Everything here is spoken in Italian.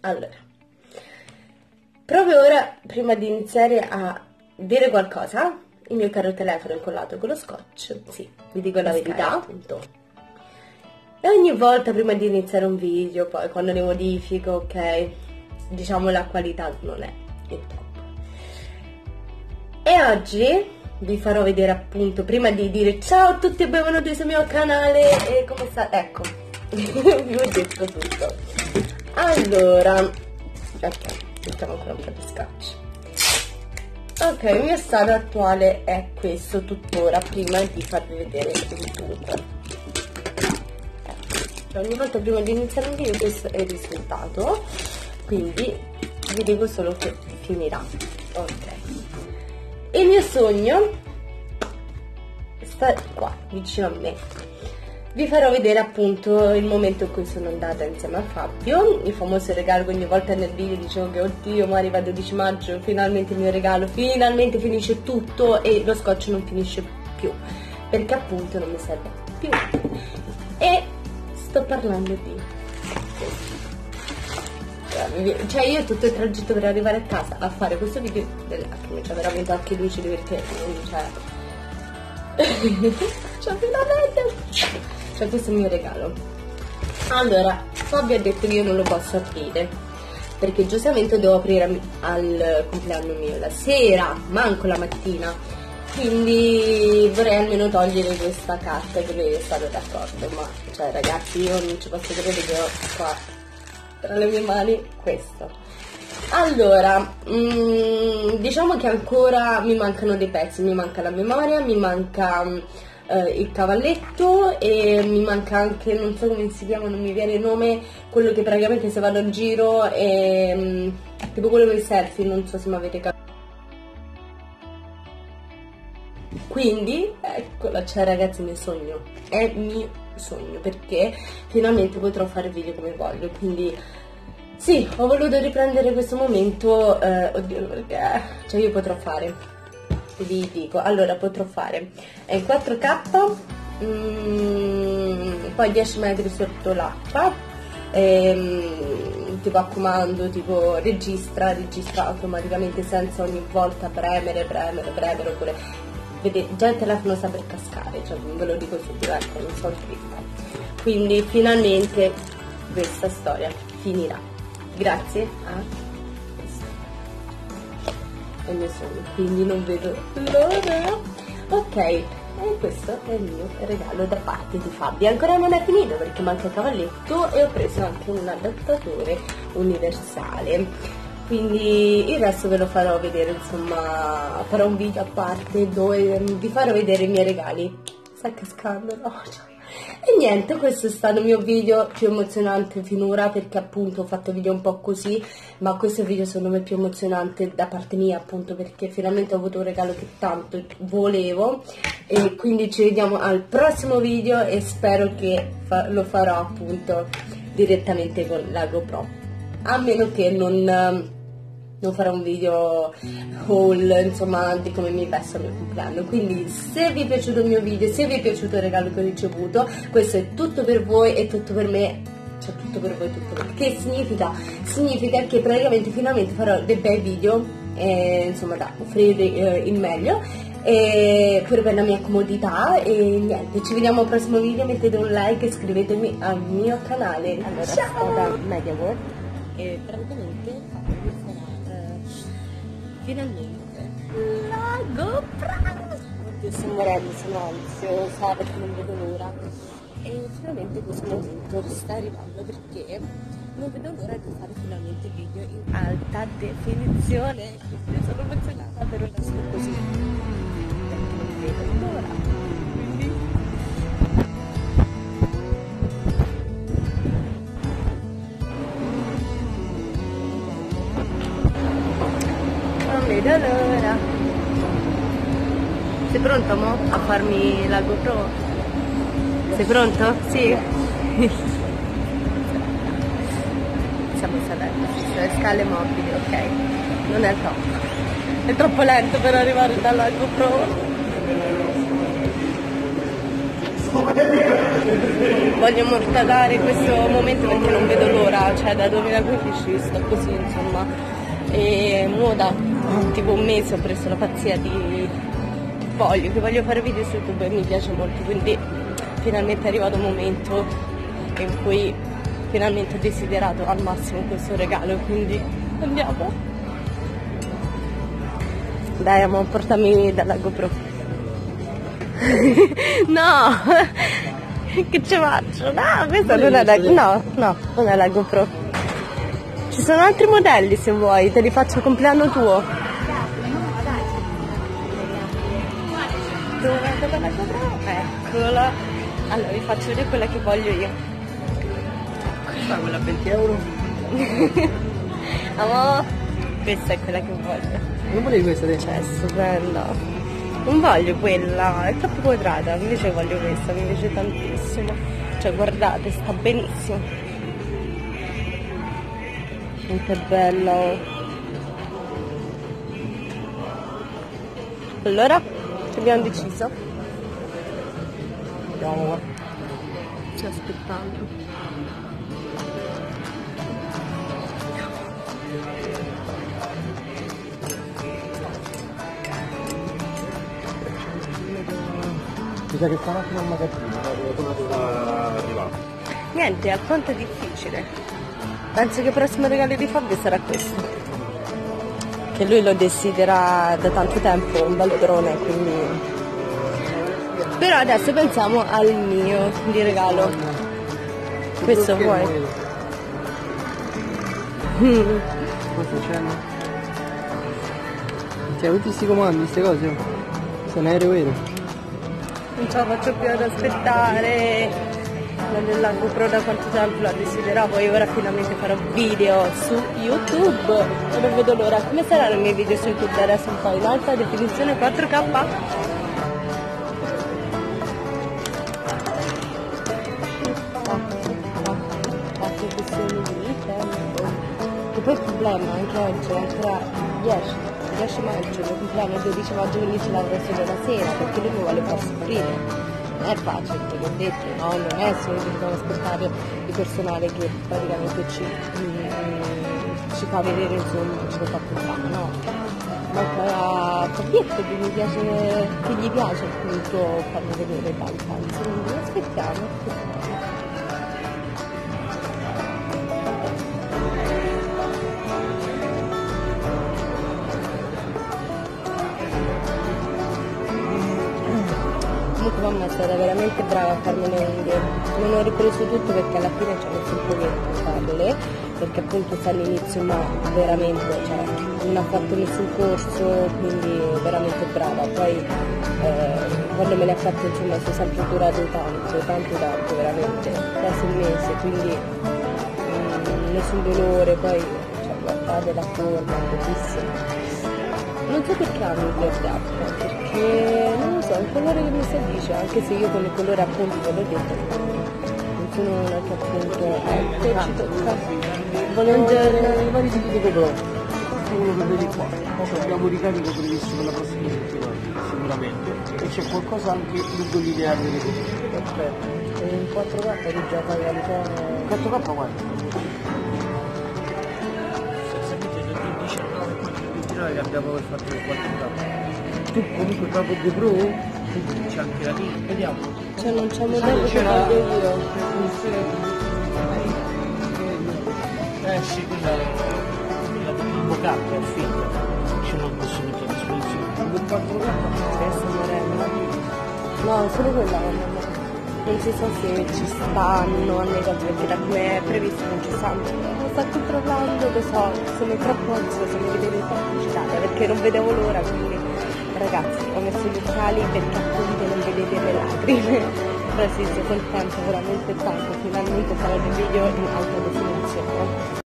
Allora, proprio ora, prima di iniziare a dire qualcosa, il mio caro telefono è incollato con lo scotch, sì, vi dico la verità, appunto. E ogni volta prima di iniziare un video, poi quando ne modifico, ok, diciamo la qualità non è il top. E oggi vi farò vedere appunto, prima di dire ciao a tutti e benvenuti sul mio canale e come sta, ecco, vi ho detto tutto. Allora, ok, mettiamo ancora un po' di scotch. Ok, il mio stato attuale è questo tuttora, prima di farvi vedere il tutto. Ogni volta prima di iniziare un video questo è il risultato, quindi vi dico solo che finirà. Ok, il mio sogno sta qua vicino a me. Vi farò vedere appunto il momento in cui sono andata insieme a Fabio, il famoso regalo che ogni volta nel video dicevo che oddio ma arriva il 12 maggio, finalmente il mio regalo, finalmente finisce tutto e lo scotch non finisce più, perché appunto non mi serve più. E sto parlando di... Cioè io tutto il tragitto per arrivare a casa a fare questo video delle lacrime, cioè veramente occhi lucidi perché non c'è... cioè finalmente... Cioè questo è il mio regalo. Allora, Fabio ha detto che io non lo posso aprire perché giustamente devo aprire al compleanno mio la sera, manco la mattina, quindi vorrei almeno togliere questa carta che lui è stato d'accordo. Ma cioè ragazzi, io non ci posso credere che ho qua tra le mie mani questo. Allora, diciamo che ancora mi mancano dei pezzi, mi manca la memoria, mi manca il cavalletto e mi manca anche, non so come si chiama, non mi viene il nome, quello che praticamente se vado in giro è tipo quello dei selfie, non so se mi avete capito. Quindi eccola, cioè ragazzi, il mio sogno è il mio sogno, perché finalmente potrò fare video come voglio, quindi sì, ho voluto riprendere questo momento, oddio, perché cioè io potrò fare, vi dico, allora potrò fare in 4K, poi 10 metri sotto l'acqua, tipo a comando, tipo registra automaticamente senza ogni volta premere, oppure vedete, già il telefono sta per cascare, cioè ve lo dico subito, ecco, non so scritta. Quindi finalmente questa storia finirà, grazie a è il mio sogno, quindi non vedo l'ora. Ok, e questo è il mio regalo da parte di Fabio. Ancora non è finito perché manca il cavalletto e ho preso anche un adattatore universale, quindi il resto ve lo farò vedere, insomma farò un video a parte dove vi farò vedere i miei regali. Sta cascando, no? E niente, questo è stato il mio video più emozionante finora, perché appunto ho fatto video un po' così, ma questo video secondo me è più emozionante da parte mia, appunto perché finalmente ho avuto un regalo che tanto volevo. E quindi ci vediamo al prossimo video e spero che lo farò appunto direttamente con la GoPro, a meno che non farò un video haul, insomma, di come mi vesto al mio compleanno. Quindi se vi è piaciuto il mio video, se vi è piaciuto il regalo che ho ricevuto, questo è tutto per voi e tutto per me, cioè tutto per voi, tutto per me. Che significa? Significa che praticamente finalmente farò dei bei video, insomma, da offrire il meglio, e pure per la mia comodità. E niente, ci vediamo al prossimo video, mettete un like e iscrivetevi al mio canale. Allora, sto da MediaWorld e praticamente finalmente la GoPro. Oddio, sto morendo, sono ansiosa perché non vedo l'ora. E finalmente questo momento sta arrivando, perché non vedo l'ora di fare finalmente video in alta definizione. Io sono emozionata, per ora sono così perché non vedo l'ora. Non vedo l'ora. Sei pronto mo a farmi la GoPro? Sei pronto? Sì? Siamo salendo sulle scale mobili, ok? Non è top. È troppo lento per arrivare dalla GoPro. voglio immortalare questo momento perché non vedo l'ora, cioè da 2015 sto così, insomma, e mo da tipo un mese ho preso la pazzia che voglio fare video su YouTube e mi piace molto, quindi finalmente è arrivato un momento in cui finalmente ho desiderato al massimo questo regalo, quindi andiamo. Dai amore, portami dalla GoPro. No, che ci faccio? No, questa non è la non è la GoPro. Ci sono altri modelli se vuoi, te li faccio a compleanno tuo. Dove la GoPro? Eccola. Allora vi faccio vedere quella che voglio io. Quella a 20 euro? Amore, questa è quella che voglio. Non volevi questa te? Cioè, è stupenda. Non voglio quella, è troppo quadrata, invece voglio questa, mi piace tantissimo. Cioè, guardate, sta benissimo. Che bella. Oh. Allora, che abbiamo deciso? Andiamo qua. Sto aspettando. Mi sa che sta un attimo al magazzino, come sta arrivando. Niente, alquanto è difficile. Penso che il prossimo regalo di Fabio sarà questo. Che lui lo desidera da tanto tempo, un bel drone, quindi... Però adesso pensiamo al mio di regalo. Questo vuoi? Cosa c'è? Cioè, tutti questi comandi, queste cose? Sono un aereo vero? Non ce la faccio più ad aspettare. La GoPro da quanto tempo la desideravo e ora finalmente farò video su YouTube. E non vedo l'ora. Come saranno i miei video su YouTube adesso un po' in alta definizione 4K? E poi il problema anche oggi è ancora 10 maggio, il mio compleanno è 12 maggio, quindi ce l'avrò solo la sera perché lui mi vuole far soffrire. Non è facile, te l'ho detto, no? Non è solo che dobbiamo aspettare il personale che praticamente ci fa vedere, insomma, ci fa pensare, no? Ma Fabietto che gli piace appunto farmi vedere tanto, quindi aspettiamo. Mamma è stata veramente brava a farmi le unghie. Non ho ripreso tutto perché alla fine ci ho messo un pochetto a farle, perché appunto sta all'inizio, ma veramente, cioè, non ha fatto nessun corso, quindi veramente brava. Poi quando me le ha fatte, insomma, sono sempre durate tanto, veramente, quasi un mese, quindi nessun dolore, poi cioè, guardate la forma, è bellissima. Non so perché hanno il verde acqua, perché non lo so, è un colore che mi si addice, anche se io come colore appunto ve l'ho detto, non sono una che appunto, ecco, ci tocca. Buongiorno. I vari tipi di GoPro. Questo è quello che vedi qua. Poi abbiamo ricarico previsto per la prossima settimana, sicuramente. E c'è qualcosa anche lungo l'idea delle GoPro. Perfetto. E in 4K di già fai un po'... 4K guarda. Che abbiamo fatto il 4K. Tu comunque proprio GoPro? C'è anche la lì, vediamo. Cioè non c'è modello che voglio io. Sì, quella il boccato è finta. Ce l'ho messo tutto a disposizione. Il 4K? Questa morella. No, solo quella non si sa se ci stanno a negativo, perché da come è previsto non ci stanno. Sto controllando, lo so, sono troppo ansiosa di vedere il pubblicitaria perché non vedevo l'ora, quindi ragazzi ho messo gli occhiali perché appunto non vedete le lacrime. Però sì, sono contenta veramente tanto, finalmente farò il video in alta definizione.